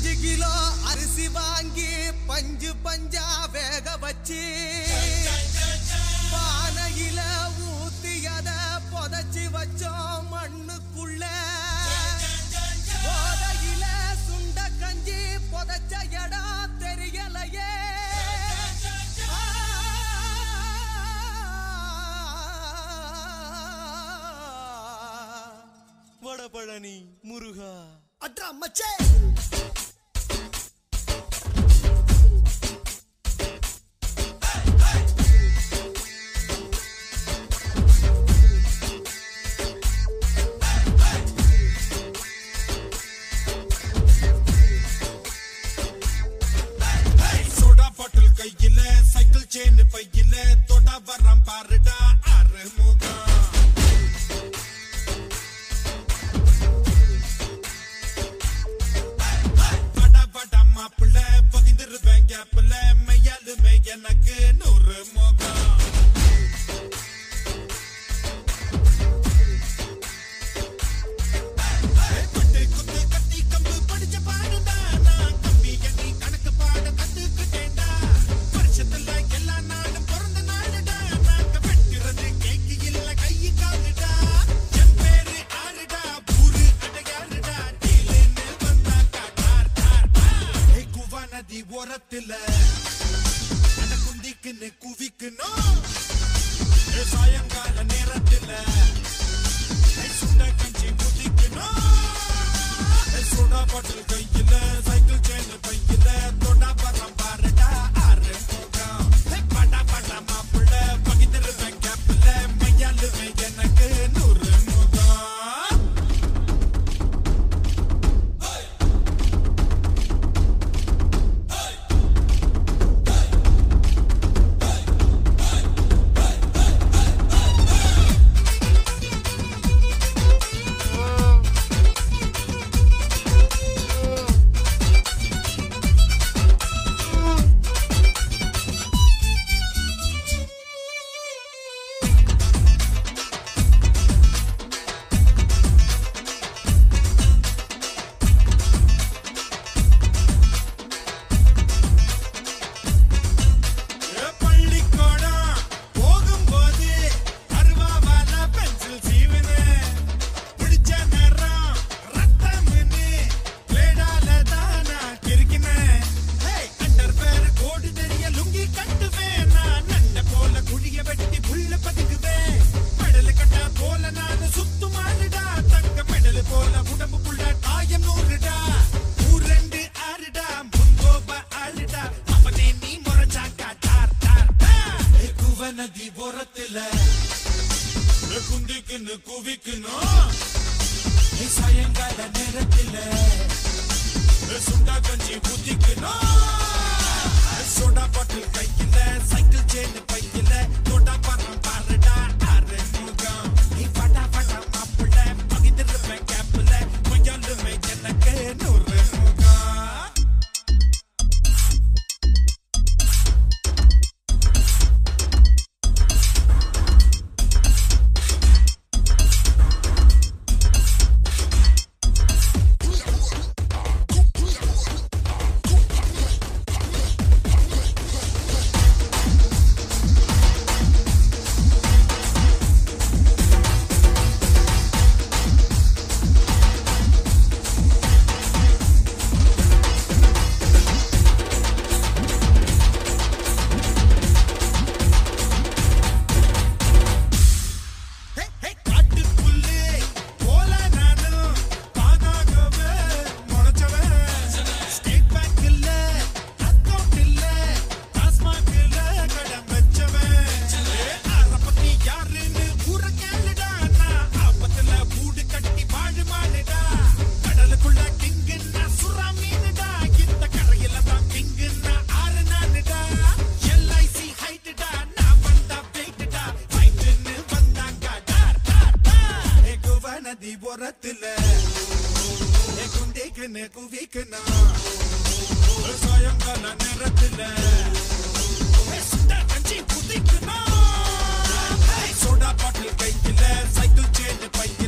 5 kilo அரிசி வாங்கி பஞ்சு பஞ்சா வேக வச்சு பானையில ஊத்தியத புதைச்சி வச்சோம் மண்ணுக்குள்ள போதையில சுண்ட கஞ்சி புதைச்ச இடம் தெரியலையே வடபழனி முருகா அட்ரா மச்சே சோடா பாட்டில் கையில சைக்கிள் செயின் பையில தொட வரம் பாருடா அருமுகம் எனக்கு 100 முகம் பட்டு குத்து கத்தி கம்பு படிச்ச பாடுடா நான் கம்பி கட்டி கணக்கு பாட கத்துக்கிட்டேன்டா வருஷத்துல எல்லா நாளும் பிறந்த நாளுடா நாங்க வெட்டுறது கேக்கு இல்ல கையை காலுடா என் பேரு ஆறுடா பூரு அடையாறுடா டீலுன்னு வந்தாக்கா டார் டார் குவா நதி ஓரத்துல குந்திக்குன்னு குவிக்கணும் சாயங்கால நேரத்துல சுண்ட கஞ்சி குதிக்கணும் சோடா பாட்டில் கையில சைக்கிள் செயின் பையில தொட வரம் பாருடா அருமுகம் படா படா மாப்பிள்ள பகிர்ந்துருவேன் கேப்பில் மையாளுவேன் எனக்கு 100 முகம் நதி ஓரத்துல குந்திக்குன்னு குவிக்கணும் சாயங்கால நேரத்துல சுண்டா கஞ்சி குதிக்கணும் சோடா பாட்டில் கையில சைக்கிள் செயின் பையில தொட வரம் பாருடா அருமுகம் படா படா மாப்பிள்ள பகிர்ந்துருவேன் கேப்பில் மையாளுமே எனக்கு 100 முகம் ஓரத்துல குந்திக்குன்னு குவிக்கணும் சாயங்கால நேரத்துல கஞ்சி குதிக்கணும் சோடா பாட்டில் கையில சைக்கிள் செயின் பையில